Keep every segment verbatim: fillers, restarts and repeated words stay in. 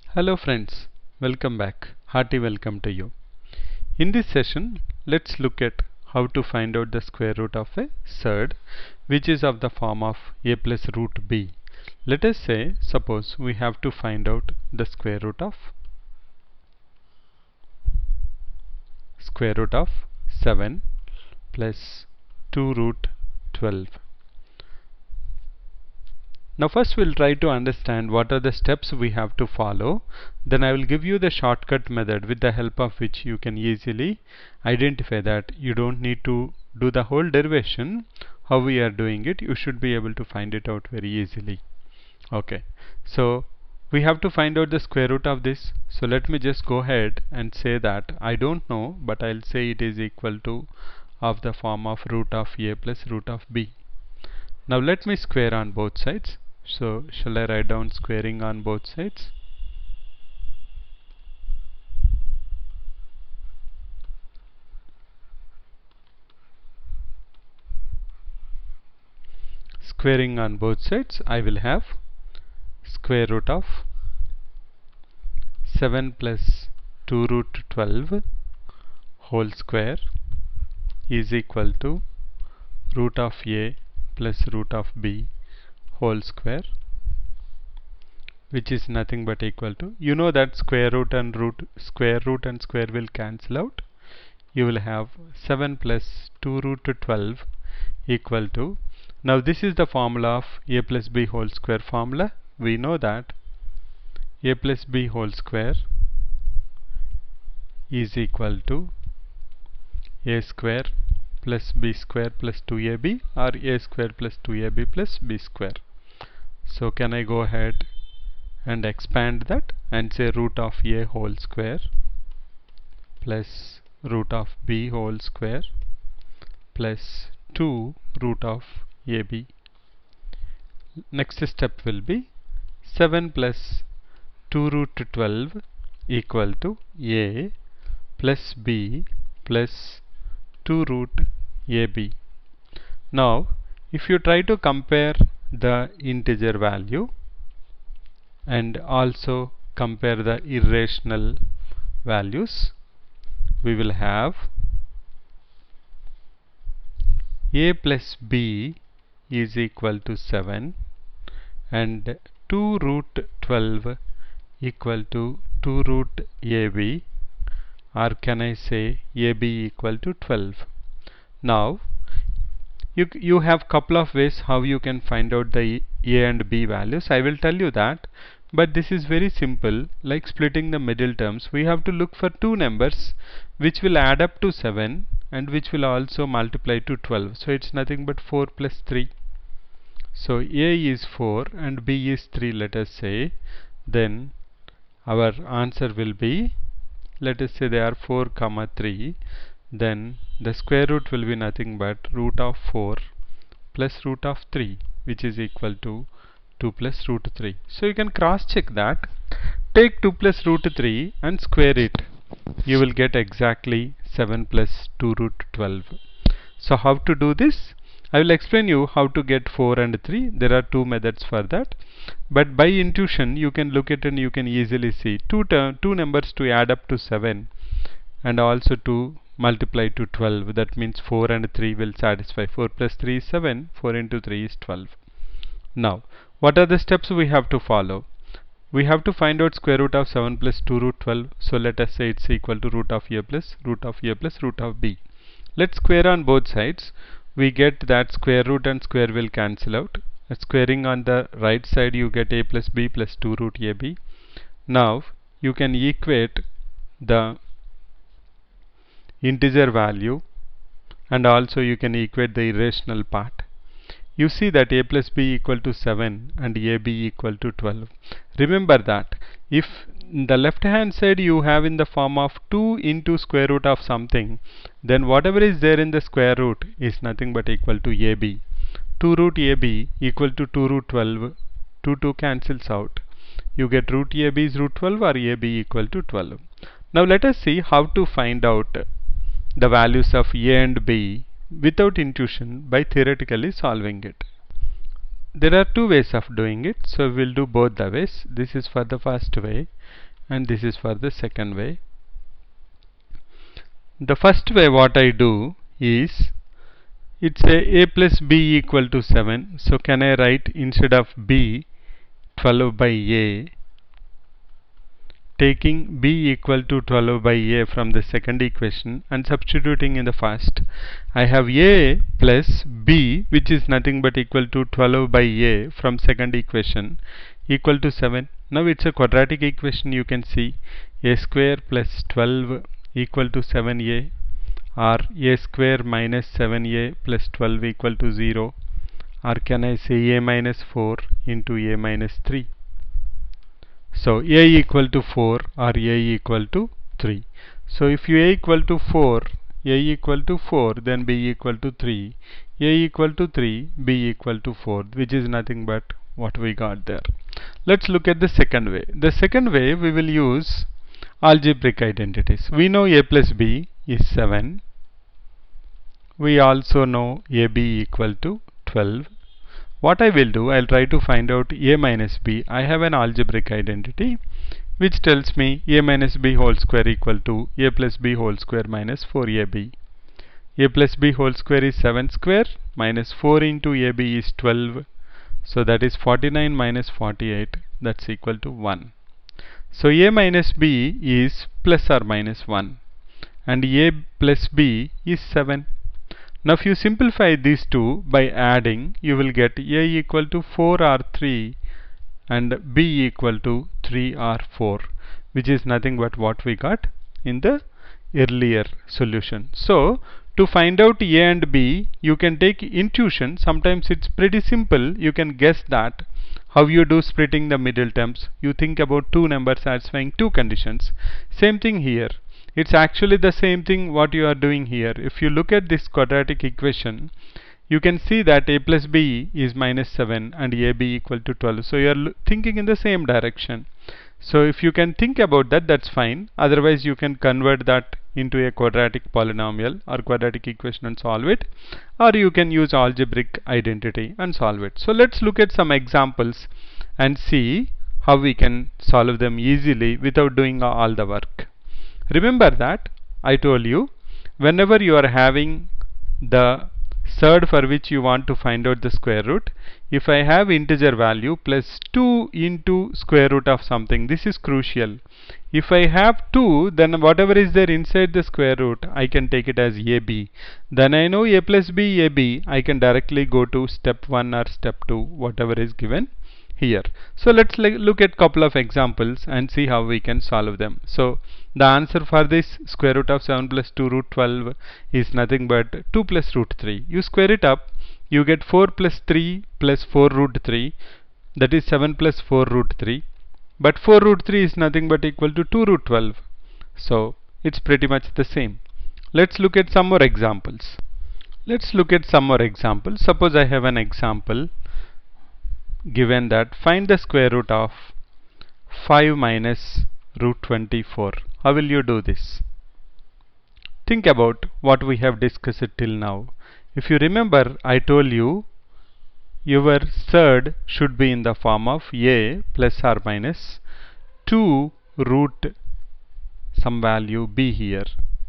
Hello friends, welcome back. Hearty welcome to you. In this session, let's look at how to find out the square root of a surd, which is of the form of a plus root b. Let us say, suppose we have to find out the square root of square root of seven plus two root twelve. Now first we'll try to understand what are the steps we have to follow. Then I will give you the shortcut method with the help of which you can easily identify that you don't need to do the whole derivation. How we are doing it, you should be able to find it out very easily. Okay, so we have to find out the square root of this. So let me just go ahead and say that I don't know, but I'll say it is equal to of the form of root of a plus root of b. Now let me square on both sides. So shall I write down squaring on both sides? Squaring on both sides, I will have square root of seven plus two root twelve whole square is equal to root of a plus root of b whole square, which is nothing but equal to, you know that square root and root square root and square will cancel out. You will have seven plus two root twelve equal to, now this is the formula of a plus b whole square formula. We know that a plus b whole square is equal to a square plus b square plus two a b, or a square plus two a b plus b square. So can I go ahead and expand that and say root of a whole square plus root of b whole square plus two root of ab. Next step will be seven plus two root twelve equal to a plus b plus two root ab. Now if you try to compare the integer value and also compare the irrational values, we will have a plus b is equal to seven and two root twelve equal to two root ab, or can I say ab equal to twelve. Now you, you have couple of ways how you can find out the a and b values. I will tell you that, but this is very simple, like splitting the middle terms. We have to look for two numbers which will add up to seven and which will also multiply to twelve. So it's nothing but four plus three. So a is four and b is three, let us say. Then our answer will be, let us say they are four comma three. Then the square root will be nothing but root of four plus root of three, which is equal to two plus root three. So you can cross check that. Take two plus root three and square it. You will get exactly seven plus two root twelve. So how to do this? I will explain you how to get four and three. There are two methods for that. But by intuition you can look at and you can easily see two, two numbers to add up to seven and also to multiply to twelve. That means four and three will satisfy. four plus three is seven, four into three is twelve. Now what are the steps we have to follow? We have to find out square root of seven plus two root twelve. So let us say it's equal to root of a plus root of a plus root of b. Let's square on both sides. We get that square root and square will cancel out. At squaring on the right side you get a plus b plus two root ab. Now you can equate the integer value and also you can equate the irrational part. You see that a plus b equal to seven and ab equal to twelve. Remember that if in the left hand side you have in the form of two into square root of something, then whatever is there in the square root is nothing but equal to ab. two root ab equal to two root twelve. two two cancels out. You get root ab is root twelve or ab equal to twelve. Now let us see how to find out the values of a and b without intuition by theoretically solving it. there are two ways of doing it, so we'll do both the ways. This is for the first way and this is for the second way. The first way what I do is, it's a a plus b equal to seven, so can I write instead of b twelve by a, taking b equal to twelve by a from the second equation and substituting in the first. I have a plus b, which is nothing but equal to twelve by a from second equation, equal to seven. Now it's a quadratic equation. You can see a square plus twelve equal to seven a, or a square minus seven a plus twelve equal to zero, or can I say a minus four into a minus three. So a equal to four or a equal to three. So if you a equal to four, a equal to four, then b equal to three, a equal to three, b equal to four, which is nothing but what we got there. Let's look at the second way. The second way we will use algebraic identities. We know a plus b is seven. We also know ab equal to twelve. What I will do, I'll try to find out a minus b. I have an algebraic identity which tells me a minus b whole square equal to a plus b whole square minus four a b. A plus b whole square is seven square, minus four into ab is twelve. So that is forty-nine minus forty-eight, that's equal to one. So a minus b is plus or minus one and a plus b is seven. Now if you simplify these two by adding, you will get a equal to four or three and b equal to three or four, which is nothing but what we got in the earlier solution. So to find out a and b, you can take intuition. Sometimes it's pretty simple. You can guess that how you do splitting the middle terms. You think about two numbers satisfying two conditions. Same thing here. It's actually the same thing what you are doing here. If you look at this quadratic equation, you can see that a plus b is minus seven and ab equal to twelve. So you are thinking in the same direction. So if you can think about that, that's fine. Otherwise you can convert that into a quadratic polynomial or quadratic equation and solve it, or you can use algebraic identity and solve it. So let's look at some examples and see how we can solve them easily without doing all the work. Remember that I told you, whenever you are having the third for which you want to find out the square root, if I have integer value plus two into square root of something, this is crucial. If I have two, then whatever is there inside the square root, I can take it as ab. Then I know a plus b, ab. I can directly go to step one or step two, whatever is given here. So let's look at couple of examples and see how we can solve them. So the answer for this square root of seven plus two root twelve is nothing but two plus root three. You square it up, you get four plus three plus four root three, that is seven plus four root three. But four root three is nothing but equal to two root twelve. So it's pretty much the same. Let's look at some more examples. Let's look at some more examples. Suppose I have an example given that find the square root of five minus root twenty-four. How will you do this? Think about what we have discussed till now. If you remember, I told you your third should be in the form of a plus or minus two root some value b here,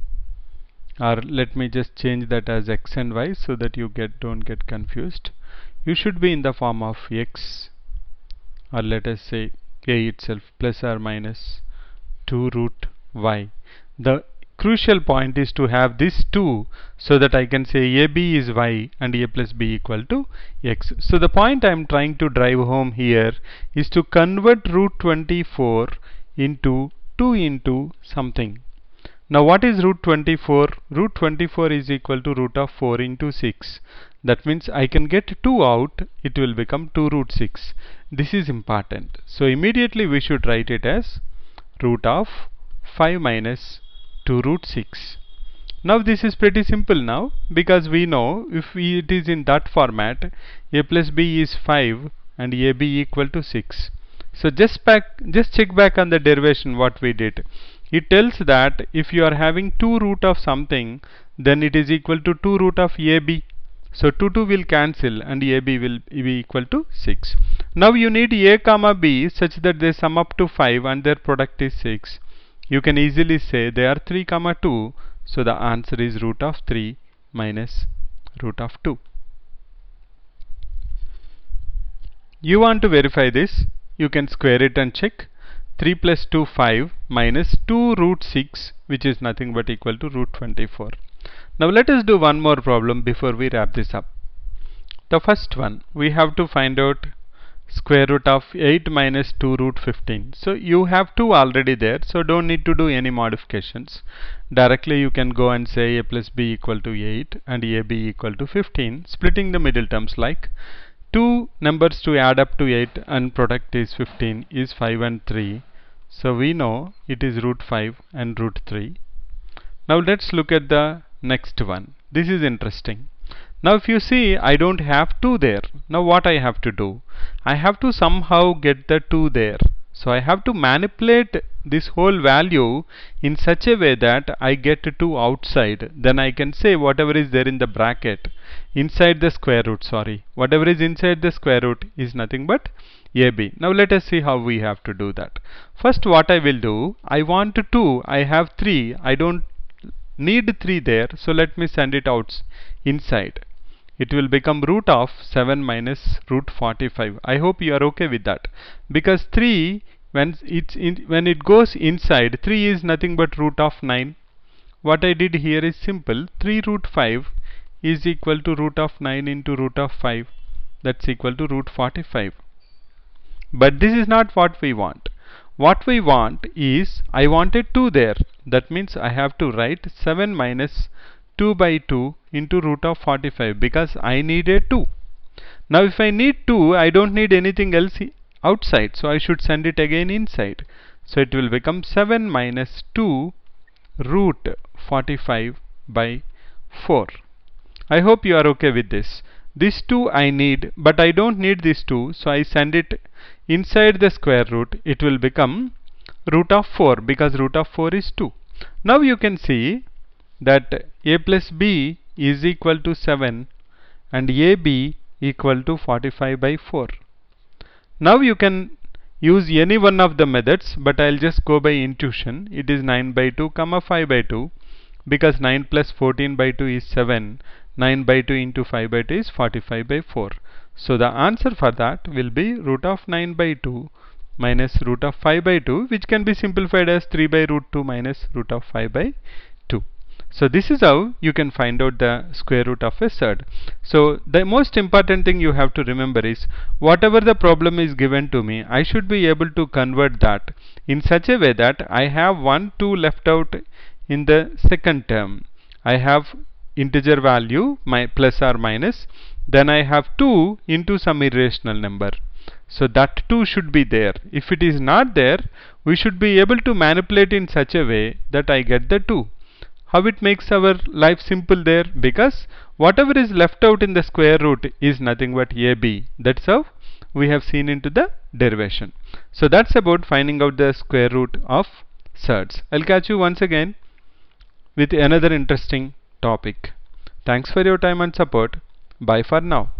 or let me just change that as x and y so that you get don't get confused. You should be in the form of x, or let us say a itself, plus or minus two root y. The crucial point is to have this two so that I can say ab is y and a plus b equal to x. So the point I am trying to drive home here is to convert root twenty-four into two into something. Now what is root twenty-four? Root twenty-four is equal to root of four into six. That means I can get two out, it will become two root six. This is important. So immediately we should write it as root of five minus two root six. Now this is pretty simple now, because we know if we, it is in that format, a plus b is five and ab equal to six. So just back, just check back on the derivation what we did. It tells that if you are having two root of something, then it is equal to two root of ab. So two two will cancel and A B will be equal to six. Now you need A comma B such that they sum up to five and their product is six. You can easily say they are three comma two. So the answer is root of three minus root of two. You want to verify this, you can square it and check. three plus two, five, minus two root six, which is nothing but equal to root twenty-four. Now let us do one more problem before we wrap this up. The first one, we have to find out square root of eight minus two root fifteen. So you have two already there, so don't need to do any modifications. Directly you can go and say a plus b equal to eight and ab equal to fifteen, splitting the middle terms like two numbers to add up to eight and product is fifteen is five and three. So we know it is root five and root three. Now let's look at the next one. This is interesting. Now if you see, I don't have two there. Now what I have to do? I have to somehow get the two there. So I have to manipulate this whole value in such a way that I get two outside. Then I can say whatever is there in the bracket inside the square root, sorry, whatever is inside the square root is nothing but A B. Now let us see how we have to do that. First what I will do, I want two, I have three, I don't need three there, so let me send it out inside. It will become root of seven minus root forty-five. I hope you are okay with that, because three when it's in, when it goes inside, three is nothing but root of nine. What I did here is simple. three root five is equal to root of nine into root of five. That's equal to root forty-five. But this is not what we want. What we want is, I wanted two there. That means I have to write seven minus two by two into root of forty-five, because I needed two. Now if I need two, I don't need anything else outside, so I should send it again inside. So it will become seven minus two root forty-five by four. I hope you are okay with this. This two I need, but I don't need this two, so I send it inside the square root. It will become root of four, because root of four is two. Now you can see that a plus b is equal to seven and ab equal to forty-five by four. Now you can use any one of the methods, but I'll just go by intuition. It is nine by two comma five by two, because nine plus fourteen by two is seven. nine by two into five by two is forty-five by four. So the answer for that will be root of nine by two minus root of five by two, which can be simplified as three by root two minus root of five by two. So this is how you can find out the square root of a surd. So the most important thing you have to remember is, whatever the problem is given to me, I should be able to convert that in such a way that I have one, two left out in the second term. I have integer value, my plus or minus, then I have two into some irrational number. So that two should be there. If it is not there, we should be able to manipulate in such a way that I get the two. How it makes our life simple there? Because whatever is left out in the square root is nothing but A B. That's how we have seen into the derivation. So that's about finding out the square root of surds. I'll catch you once again with another interesting topic. Thanks for your time and support. Bye for now.